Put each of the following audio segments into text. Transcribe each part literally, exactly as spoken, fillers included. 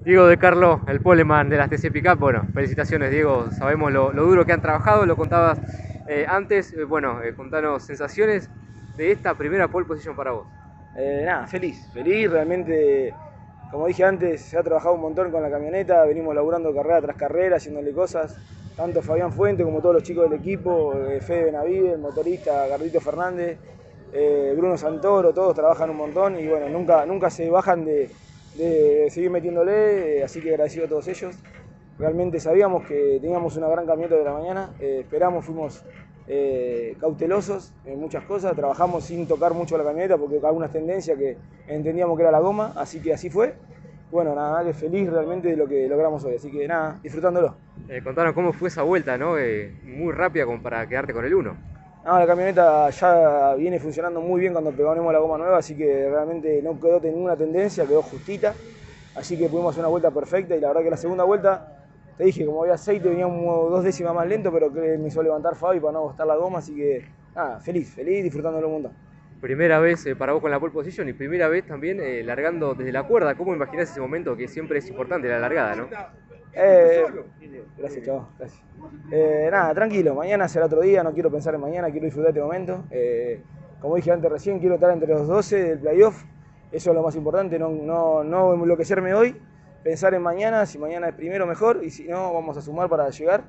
Diego de Carlo, el poleman de las T C Pickup. Bueno, felicitaciones Diego, sabemos lo, lo duro que han trabajado, lo contabas eh, antes. Eh, bueno, eh, contanos sensaciones de esta primera pole position para vos. Eh, nada, feliz, feliz, realmente, como dije antes, se ha trabajado un montón con la camioneta, venimos laburando carrera tras carrera, haciéndole cosas, tanto Fabián Fuente como todos los chicos del equipo, eh, Fede Benavides, el motorista, Gardito Fernández, eh, Bruno Santoro, todos trabajan un montón y bueno, nunca, nunca se bajan de, de seguir metiéndole, eh, así que agradecido a todos ellos. Realmente sabíamos que teníamos una gran camioneta de la mañana, eh, esperamos, fuimos eh, cautelosos en muchas cosas, trabajamos sin tocar mucho la camioneta porque algunas tendencias que entendíamos que era la goma, así que así fue. Bueno, nada, que feliz realmente de lo que logramos hoy, así que nada, disfrutándolo. Eh, contanos cómo fue esa vuelta, ¿no? Eh, muy rápida como para quedarte con el uno. No, la camioneta ya viene funcionando muy bien cuando pegamos la goma nueva, así que realmente no quedó ninguna tendencia, quedó justita, así que pudimos hacer una vuelta perfecta y la verdad que la segunda vuelta, te dije, como había aceite, venía un, dos décimas más lento, pero que me hizo levantar Fabi para no gastar la goma, así que nada, feliz, feliz, disfrutándolo un montón. Primera vez eh, para vos con la pole position y primera vez también eh, largando desde la cuerda. ¿Cómo imaginás ese momento que siempre es importante, la largada, ¿no? Eh, gracias, chavo, gracias. Eh, nada, tranquilo, mañana será otro día, no quiero pensar en mañana, quiero disfrutar este momento. Eh, como dije antes recién, quiero estar entre los doce del playoff, eso es lo más importante, no, no, no enloquecerme hoy, pensar en mañana, si mañana es primero mejor, y si no, vamos a sumar para llegar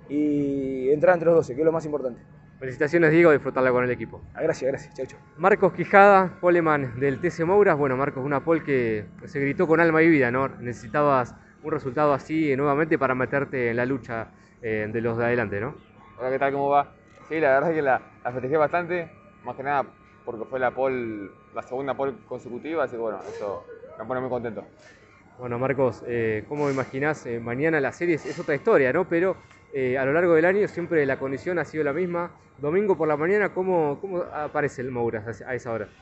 y entrar entre los doce, que es lo más importante. Felicitaciones Diego, disfrutarla con el equipo. Ah, gracias, gracias, chau, chau. Marcos Quijada, poleman del T C Mouras. Bueno, Marcos, una pole que se gritó con alma y vida, ¿no? Necesitabas un resultado así eh, nuevamente para meterte en la lucha eh, de los de adelante, ¿no? Hola, ¿qué tal? ¿Cómo va? Sí, la verdad es que la, la festejé bastante, más que nada porque fue la pole, la segunda pole consecutiva, así que bueno, eso me pone muy contento. Bueno, Marcos, eh, ¿cómo imaginás? Eh, mañana la serie es, es otra historia, ¿no? Pero eh, a lo largo del año siempre la condición ha sido la misma. Domingo por la mañana, ¿cómo, cómo aparece el Mouras a esa hora?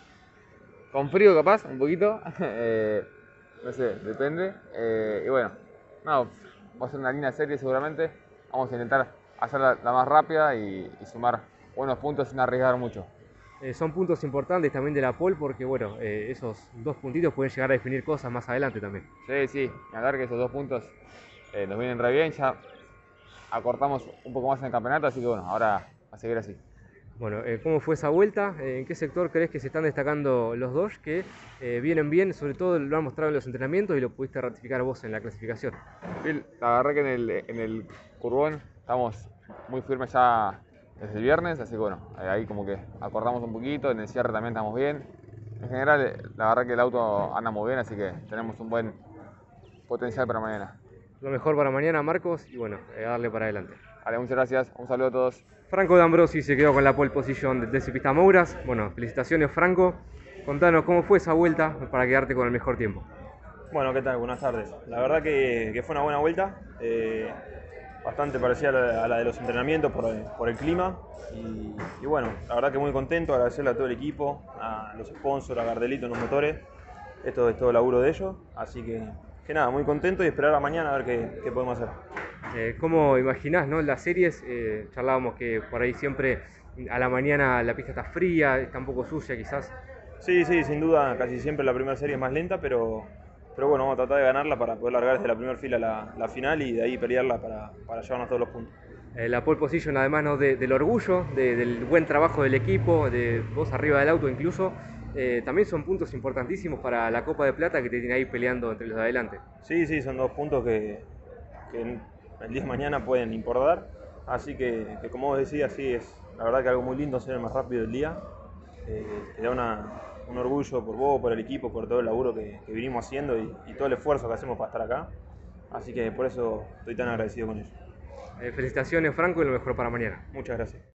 Con frío capaz, un poquito, eh, no sé, depende. Eh, y bueno, no, va a ser una linda serie seguramente. Vamos a intentar hacerla la más rápida y, y sumar buenos puntos sin arriesgar mucho. Eh, son puntos importantes también de la pole porque, bueno, eh, esos dos puntitos pueden llegar a definir cosas más adelante también. Sí, sí, me agarro que esos dos puntos eh, nos vienen re bien, ya acortamos un poco más en el campeonato, así que bueno, ahora a seguir así. Bueno, eh, ¿cómo fue esa vuelta? Eh, ¿En qué sector crees que se están destacando los dos que eh, vienen bien? Sobre todo lo han mostrado en los entrenamientos y lo pudiste ratificar vos en la clasificación. Sí, la verdad que en el, en el curbón estamos muy firmes ya desde el viernes, así que bueno, eh, ahí como que acordamos un poquito, en el cierre también estamos bien. En general, eh, la verdad que el auto anda muy bien, así que tenemos un buen potencial para mañana. Lo mejor para mañana, Marcos, y bueno, eh, darle para adelante. Vale, muchas gracias, un saludo a todos. Franco D'Ambrosi se quedó con la pole position de T C Pista Mouras. Bueno, felicitaciones Franco. Contanos cómo fue esa vuelta para quedarte con el mejor tiempo. Bueno, ¿qué tal? Buenas tardes. La verdad que, que fue una buena vuelta, eh, bastante parecida a la, a la de los entrenamientos por el, por el clima. Y, y bueno, la verdad que muy contento, agradecerle a todo el equipo, a los sponsors, a Gardelito en los motores. Esto es todo el laburo de ellos, así que, que nada, muy contento y esperar a mañana a ver qué, qué podemos hacer. Eh, ¿Cómo imaginás, no? Las series, eh, charlábamos que por ahí siempre a la mañana la pista está fría, está un poco sucia quizás. Sí, sí, sin duda, casi siempre la primera serie es más lenta, pero, pero bueno, vamos a tratar de ganarla para poder largar desde la primera fila la, la final y de ahí pelearla para, para llevarnos todos los puntos. Eh, la pole position además, ¿no? de, del orgullo, de, del buen trabajo del equipo, de vos arriba del auto incluso, eh, también son puntos importantísimos para la Copa de Plata que te tiene ahí peleando entre los de adelante. Sí, sí, son dos puntos que, que el día de mañana pueden importar, así que, que como vos decías, sí, es la verdad que algo muy lindo ser el más rápido del día, eh, te da una, un orgullo por vos, por el equipo, por todo el laburo que, que vinimos haciendo y, y todo el esfuerzo que hacemos para estar acá, así que por eso estoy tan agradecido con ellos. Eh, felicitaciones Franco y lo mejor para mañana. Muchas gracias.